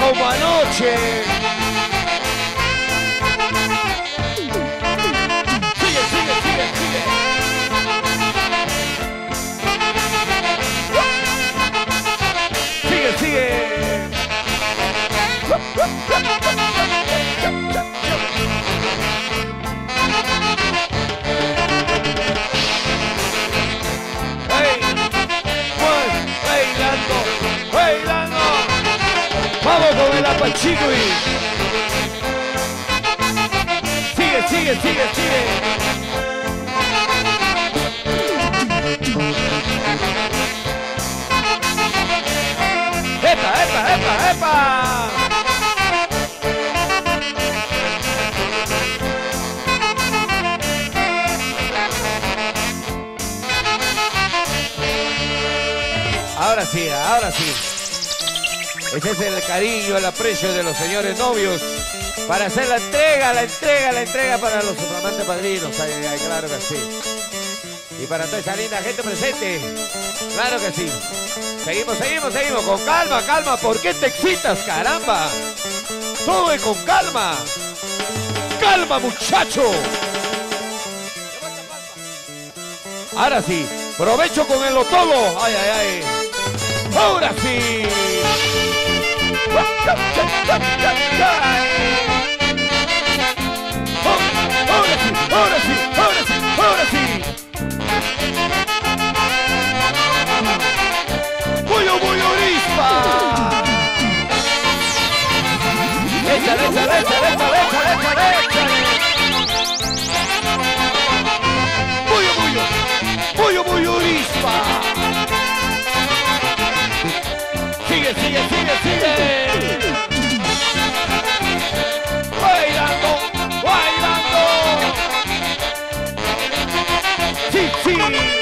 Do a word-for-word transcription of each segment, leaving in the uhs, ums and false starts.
como anoche. Sigue, sigue, sigue, sigue. Sigue, sigue. Vamos con el apachingui. Sigue, sigue, sigue, sigue. ¡Epa, epa, epa, epa! Ahora sí, ahora sí. Ese es el cariño, el aprecio de los señores novios para hacer la entrega, la entrega, la entrega para los flamantes padrinos. Ay, ay, ay, claro que sí. Y para toda esa linda gente presente, claro que sí. Seguimos, seguimos, seguimos. Con calma, calma. ¿Por qué te excitas, caramba? Todo es con calma. Calma, muchacho. Ahora sí. Provecho con el otolo. Ay, ay, ay. Ahora sí. Ahora sí, ahora sí, ahora sí, ahora sí. ¡Bullo, bullo, rispa! ¡Échale, échale, échale, échale, échale, échale, échale! ¡Bullo, bullo! ¡Bullo, bullo, rispa! Sigue, sigue, sigue, sigue. Bailando, bailando. Sí, sí.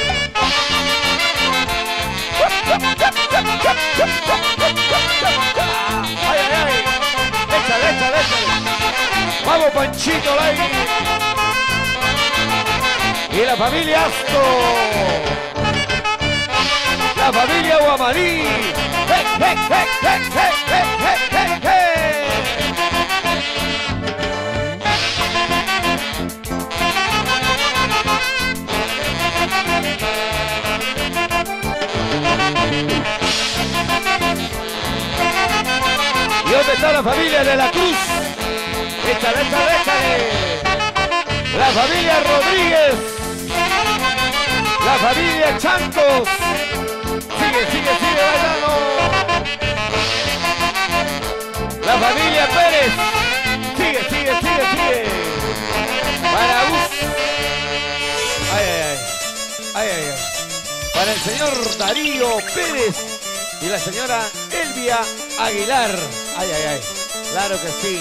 Ay, ay, ay. Échale, échale, échale. Vamos, Panchito, ahí. Y la familia Asto. La familia Guamarí. ¡Hey, hey, hey, hey, hey, hey, hey, hey, hey! ¿Y dónde está la familia de la Cruz? ¡Échale, échale, échale! La familia Rodríguez. La familia Chancos. Sigue, sigue, sigue bailando. La familia Pérez. Sigue, sigue, sigue, sigue. Para Gus. Ay, ay, ay. Ay, ay, ay. Para el señor Darío Pérez y la señora Elvia Aguilar. Ay, ay, ay. Claro que sí.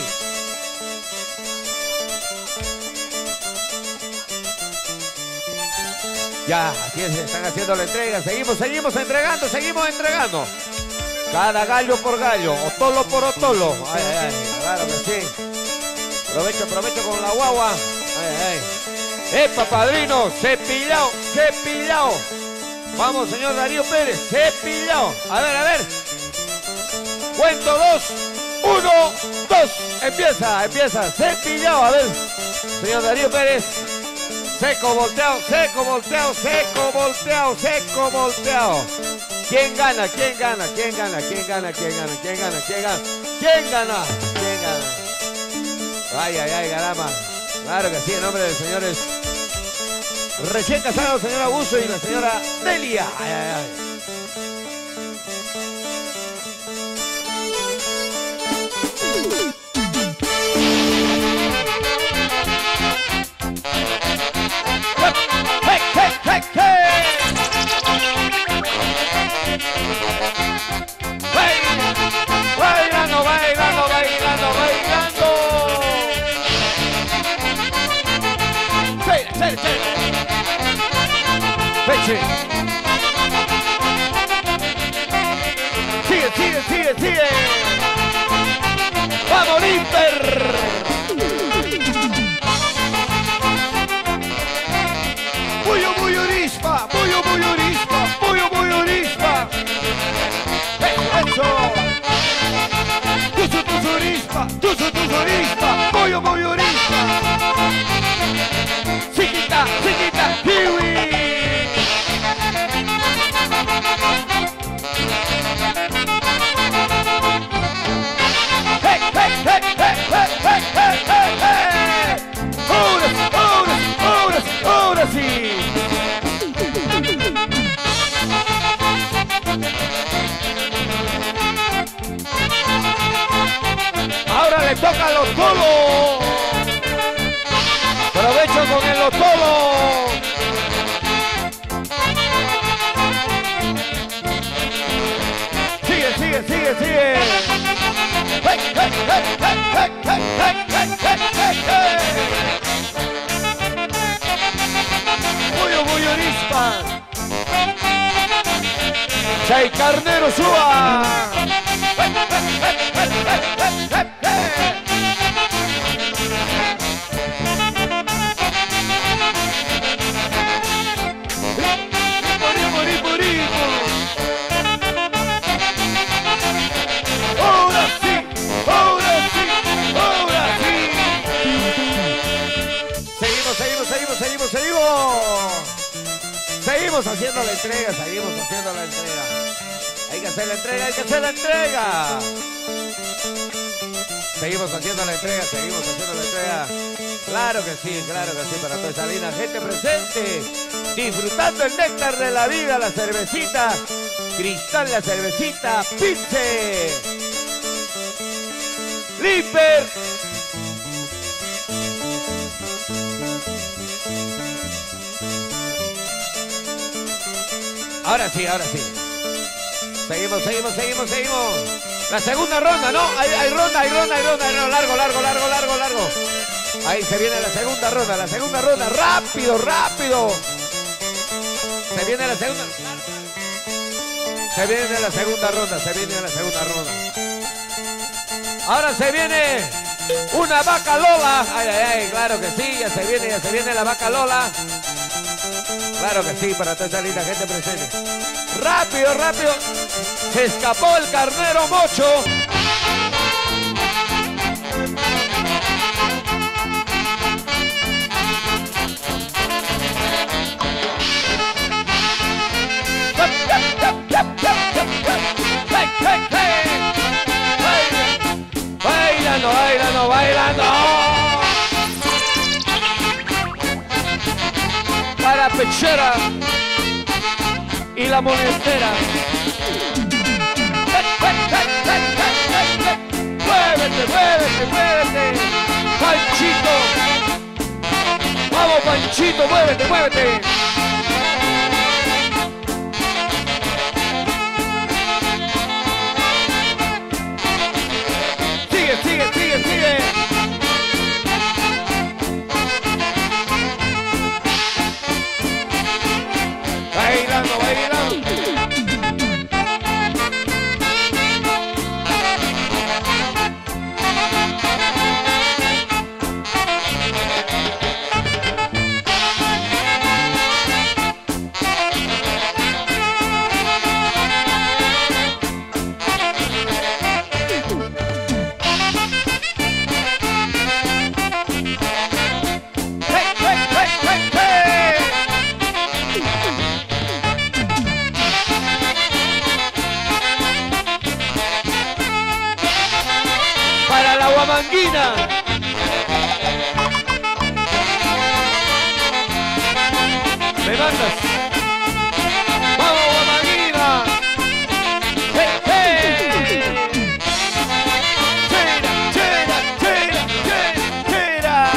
Ya, así es, están haciendo la entrega. Seguimos, seguimos entregando, seguimos entregando. Cada gallo por gallo, otolo por otolo. Ay, ay, ay, claro que sí. Aprovecho, aprovecho con la guagua. Ay, ay, ay. ¡Epa, padrino! ¡Cepillao, cepillao! Vamos, señor Darío Pérez, cepillao. A ver, a ver. Cuento dos, uno, dos. Empieza, empieza. Cepillao, a ver. Señor Darío Pérez. Seco, volteado, seco, volteado, seco, volteado, seco, volteado. ¿Quién gana? ¿Quién gana? ¿Quién gana? ¿Quién gana? ¿Quién gana? ¿Quién gana? ¿Quién gana? ¿Quién gana? ¿Quién gana? Ay, ay, ay, caramba. Claro que sí, en nombre de los señores recién casados, señor Augusto y la señora Delia. Ay, ay, ay. Bailando, bailando, bailando, bailando. Cera, cera, cera. Peche. Sigue, sigue, sigue, sigue. ¡Vamos, Limper! Bullo, bullo, rispa, bullo, bullo, rispa, bullo, bullo, rispa. Eso. le toca a los tolos. Provecho con el los tolos. Sigue, sigue, sigue, sigue. Hey, hey, hey, hey, hey, hey, hey, hey, hey, hey. Bullo, bullo, rispa. Chay Carnero suba. Hey, hey, hey, hey, hey, hey, hey. Seguimos, seguimos. Seguimos haciendo la entrega, seguimos haciendo la entrega. Hay que hacer la entrega, hay que hacer la entrega. Seguimos haciendo la entrega, seguimos haciendo la entrega. Claro que sí, claro que sí, para toda esa linda gente presente. Disfrutando el néctar de la vida, la cervecita. Cristal, la cervecita. Pinche. Limper. Ahora sí, ahora sí. Seguimos, seguimos, seguimos, seguimos. La segunda ronda, ¿no? Hay, hay ronda, hay ronda, hay ronda. No, largo, largo, largo, largo, largo. Ahí se viene la segunda ronda, la segunda ronda. Rápido, rápido. Se viene la segunda. Se viene la segunda ronda, se viene la segunda ronda. Ahora se viene una vaca Lola. Ay, ay, ay, claro que sí, ya se viene, ya se viene la vaca Lola. Claro que sí, para toda esa linda gente presente. Rápido, rápido. Se escapó el carnero mocho. Bailando, bailando, bailando. Para Pechera y la monestera. Muévete, muévete, muévete. Panchito. Vamos, Panchito, muévete, muévete. Sigue, sigue, sigue, sigue. Bailando, bailando. Manguina. Me mandas. Vamos, Guamanguina. Hey, hey. Chera, chera, chera, chera, chera.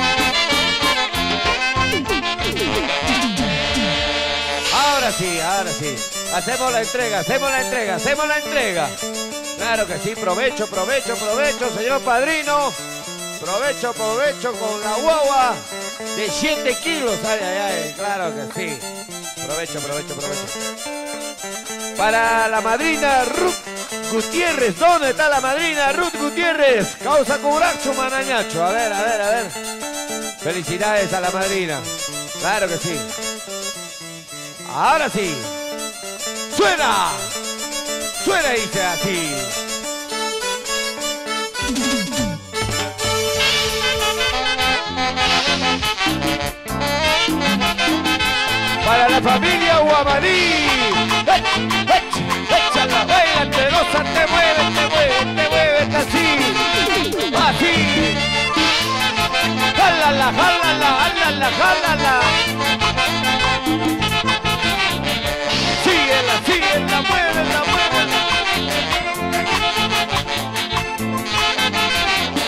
Ahora sí, ahora sí. Hacemos la entrega, hacemos la entrega, hacemos la entrega. Claro que sí, provecho, provecho, provecho, señor padrino. Provecho, provecho con la guagua de siete kilos. Ay, ay, ay, claro que sí. Provecho, provecho, provecho. Para la madrina Ruth Gutiérrez. ¿Dónde está la madrina Ruth Gutiérrez? Causa curacho, manañacho. A ver, a ver, a ver. Felicidades a la madrina. Claro que sí. Ahora sí. ¡Suena! Suena y dice así. Para la familia Guamaní. Échala, bailate, gózate, muévete, muévete, muévete así. Así. Jálala, jálala, jálala, jálala. Síguela, síguela, muévela, muévela.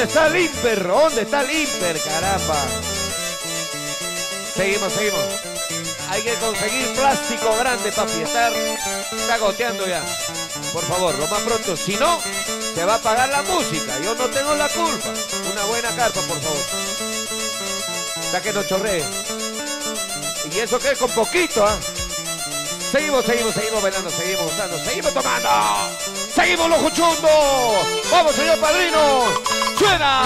¿Dónde está el Imper? ¿Dónde está el Imper? Caramba. Seguimos, seguimos. Hay que conseguir plástico grande, papi. Estar, está goteando ya. Por favor, lo más pronto. Si no, se va a pagar la música. Yo no tengo la culpa. Una buena carpa, por favor. Está que no chorree. Y eso que es con poquito, ¿ah? Seguimos, seguimos, seguimos bailando, seguimos gozando, seguimos tomando. Seguimos los juchundos. Vamos, señor padrino. ¡Suena!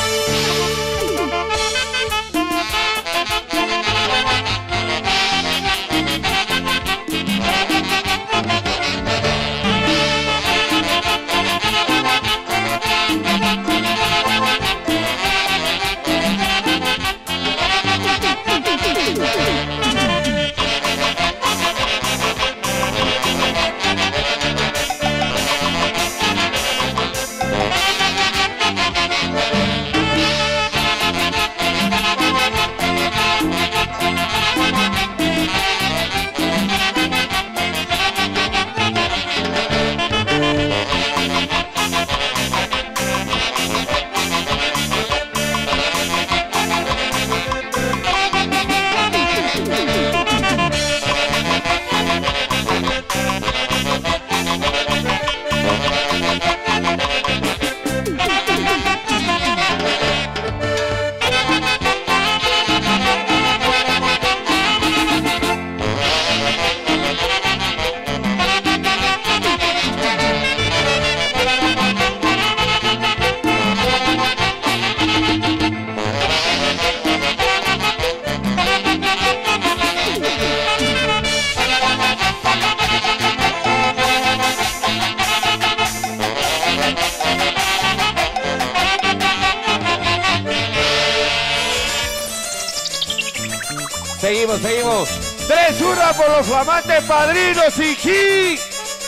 Seguimos, seguimos. Tres hurras por los flamantes padrinos. ¡Iji!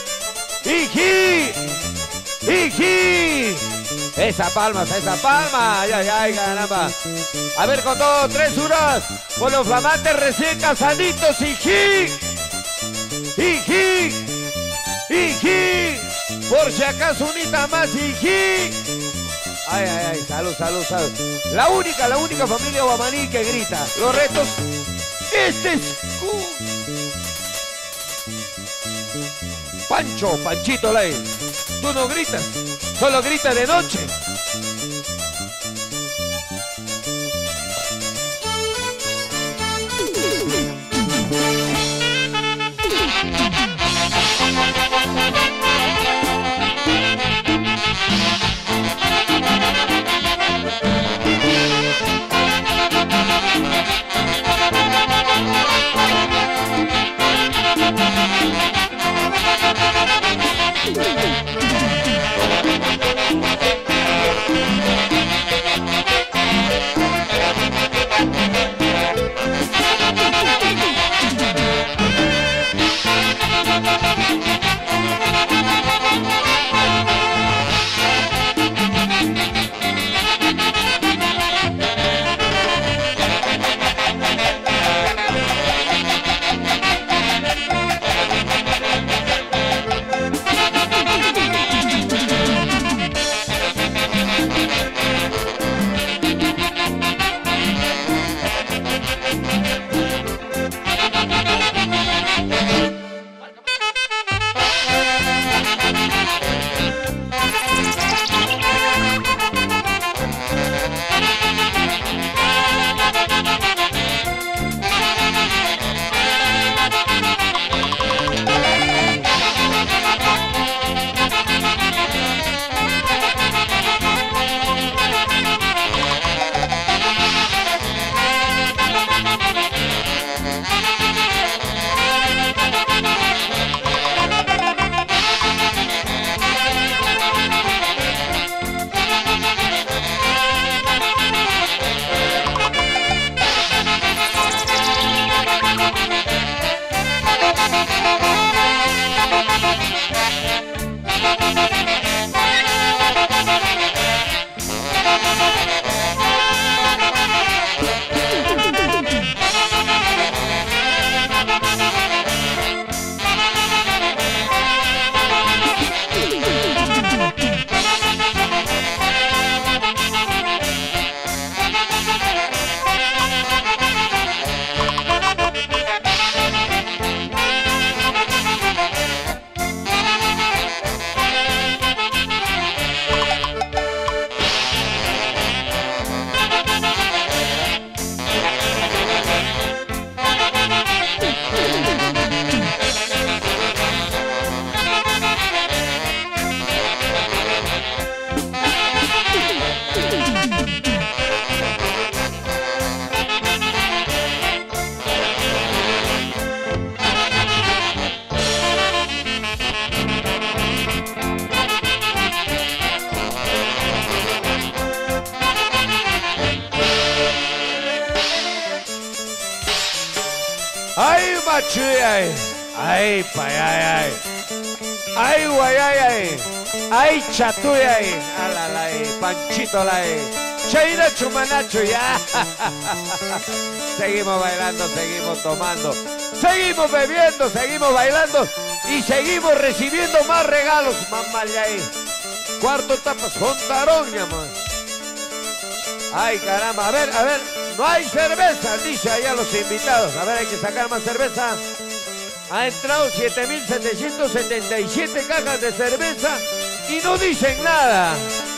¡Iji! ¡Iji! Esa palma, esa palma. Ay, ay, ay, caramba. A ver, con todo, tres hurras por los flamantes recién casaditos. ¡Iji! ¡Iji! ¡Iji! Por si acaso unita más. ¡Iji! Ay, ay, ay, salud, salud, salud. La única, la única familia guamaní que grita. Los retos. Este es... Pancho, Panchito Ley. Tú no gritas, solo gritas de noche. Ay, machuy, ay. Ay, pay, ay, ay. Ay, guay, ay, ay. Ay, chatuy, ay. Ala, ay, Panchito, la, ay. Chaina, chumanacho, ya. Seguimos bailando, seguimos tomando. Seguimos bebiendo, seguimos bailando. Y seguimos recibiendo más regalos. Mamá, ya ahí. Cuarto etapa, Sontarón, mi amor. Ay, caramba. A ver, a ver. No hay cerveza, dice allá los invitados. A ver, hay que sacar más cerveza. Ha entrado siete mil setecientas setenta y siete cajas de cerveza y no dicen nada.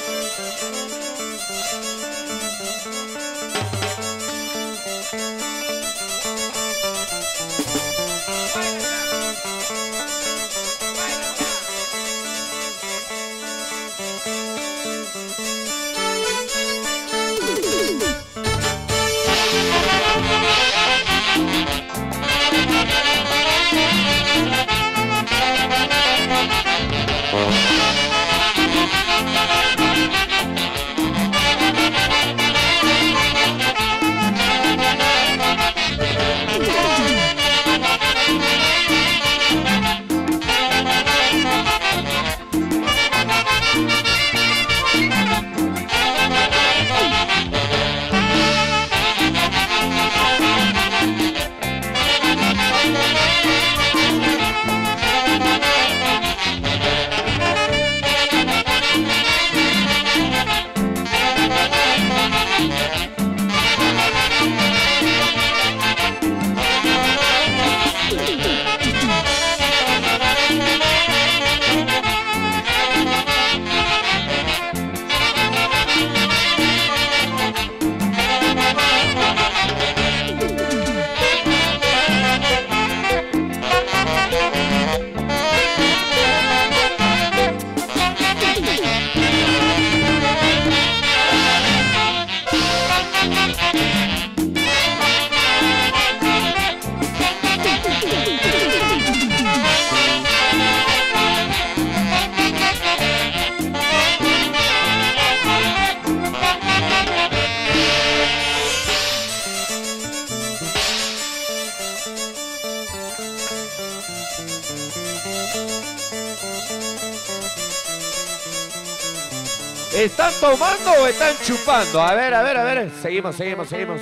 ¿Están tomando o están chupando? A ver, a ver, a ver. Seguimos, seguimos, seguimos.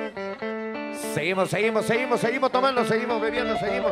Seguimos, seguimos, seguimos, seguimos tomando, seguimos bebiendo, seguimos.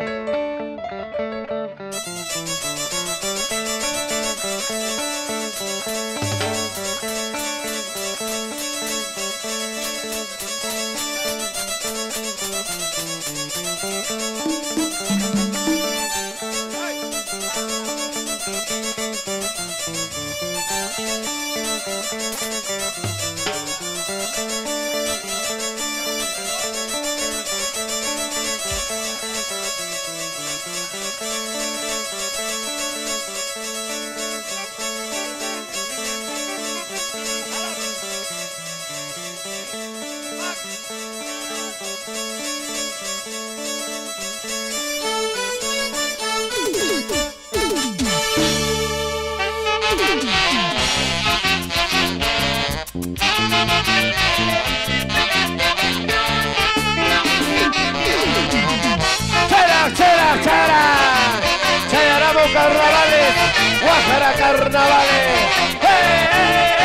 ¡Chera, chera! ¡Chayaramo carnavales! ¡Guájara carnavales! ¡Hey, hey,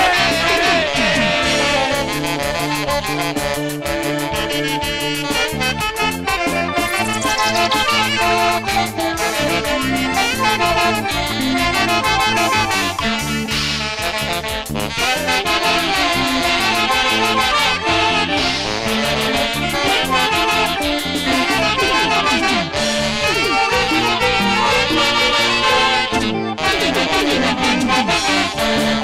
hey!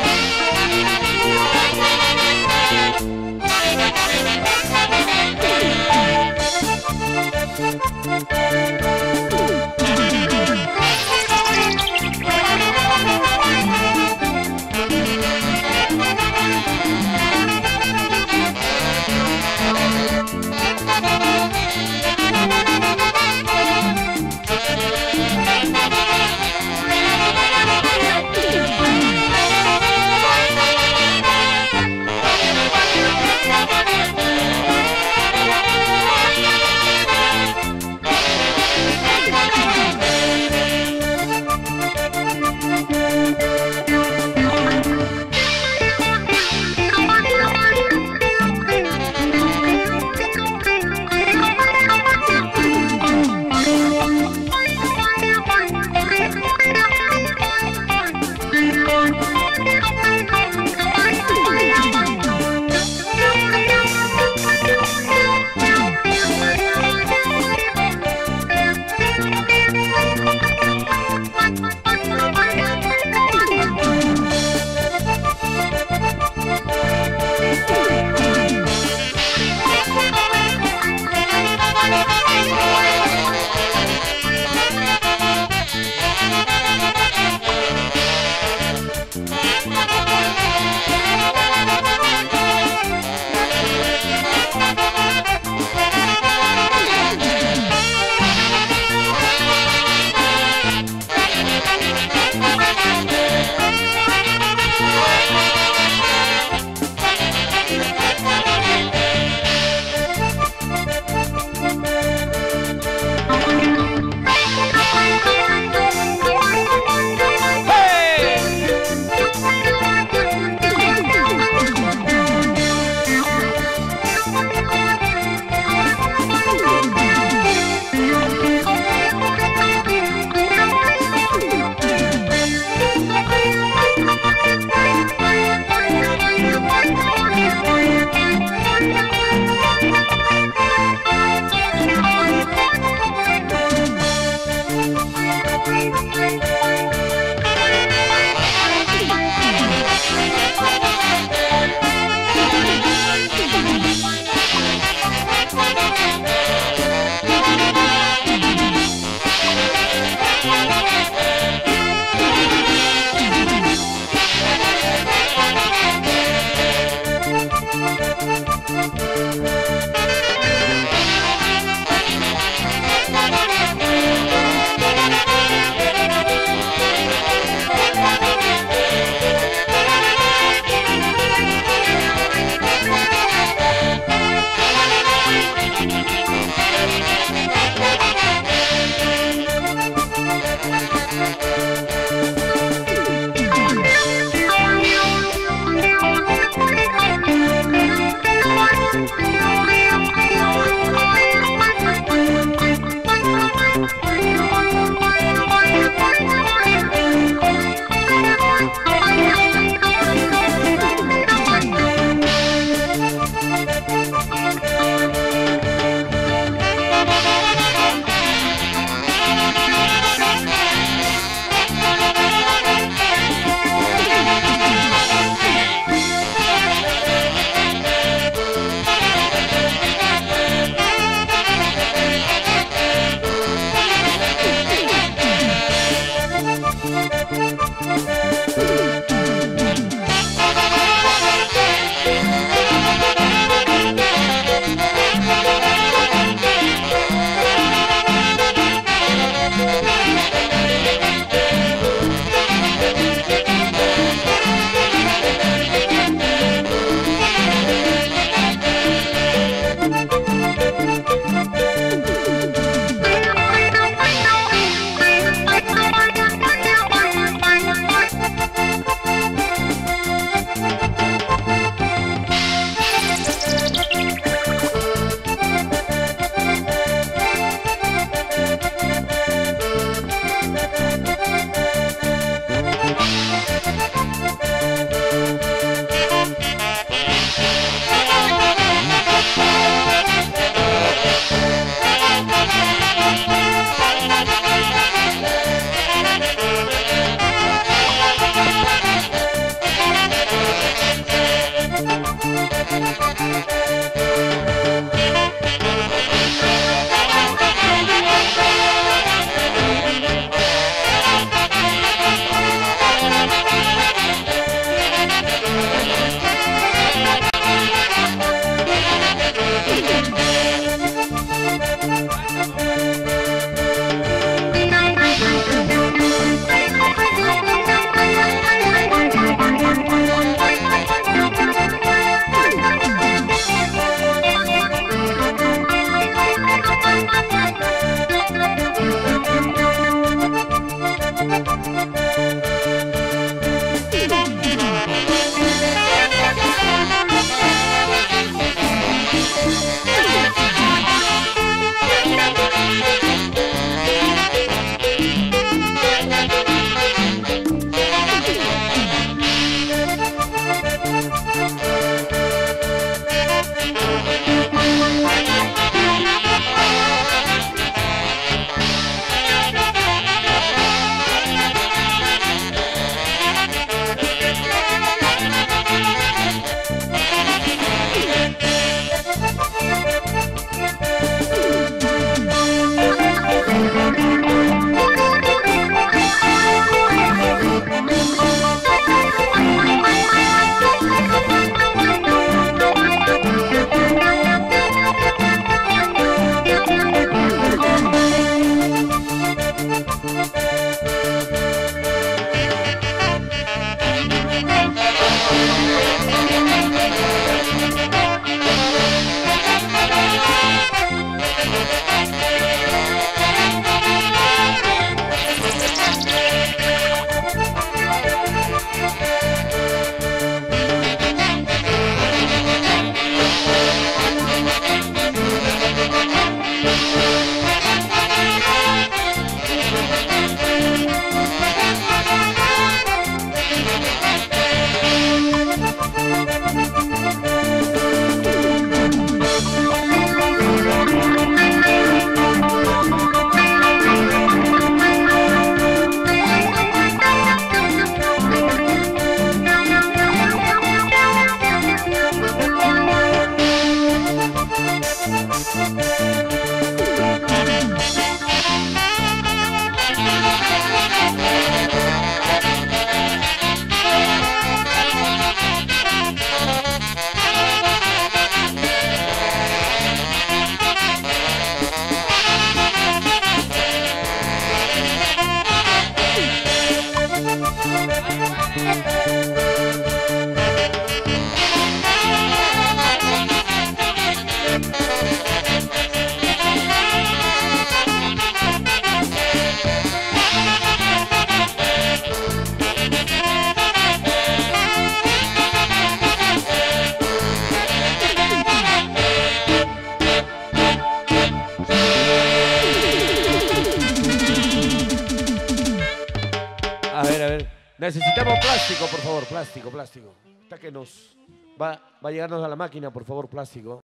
Necesitamos plástico, por favor, plástico, plástico. Hasta que nos va, va a llegarnos a la máquina, por favor, plástico.